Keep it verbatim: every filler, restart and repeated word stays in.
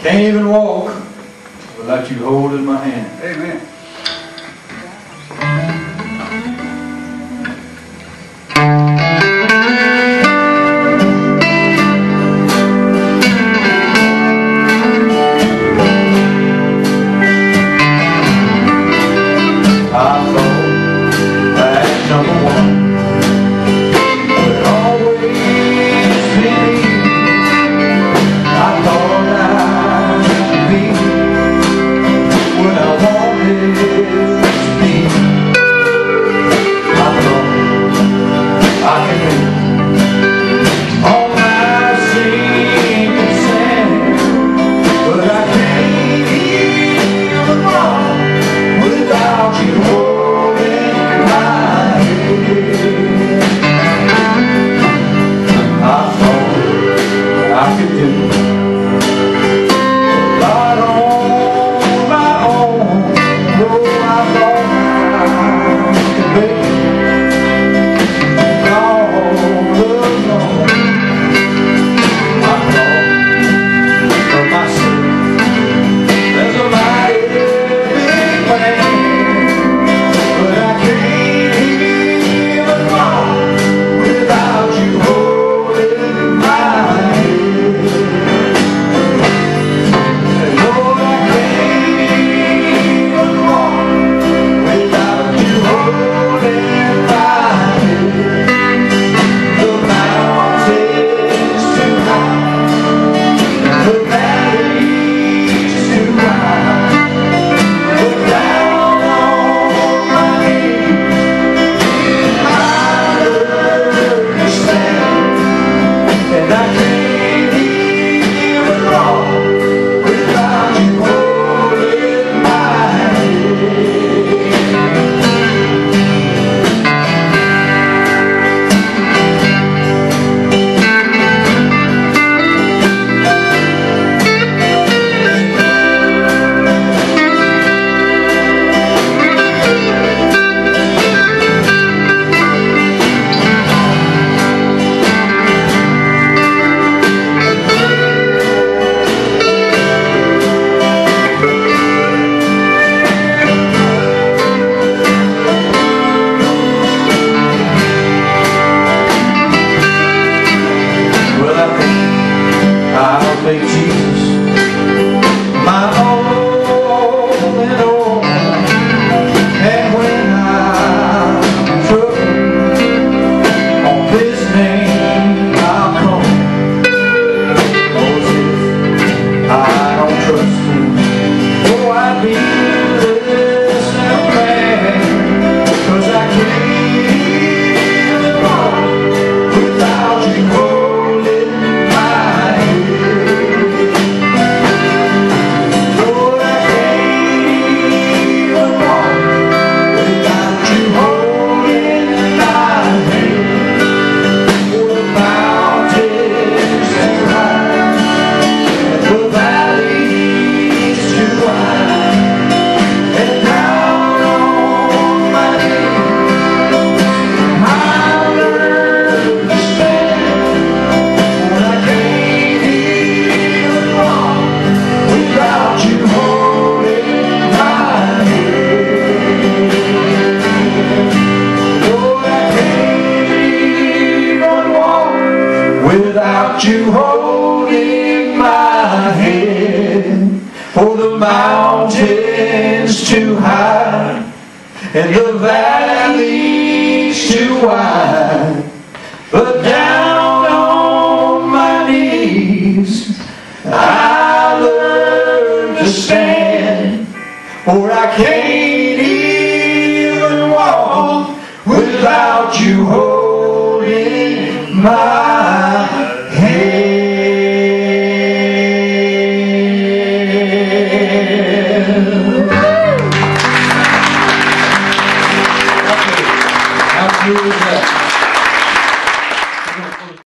Can't even walk without you holding my hand. Amen. Make Jesus my all in all, and when I'm in trouble, on His name I'll come. Oh, if I don't trust Him, oh, I'd be less than man, 'cause I can't live on without You holding my hand. Without You holding my hand, for the mountain's too high and the valley's too wide, but down on my knees I learn to stand, for I can't even walk without You holding my hand.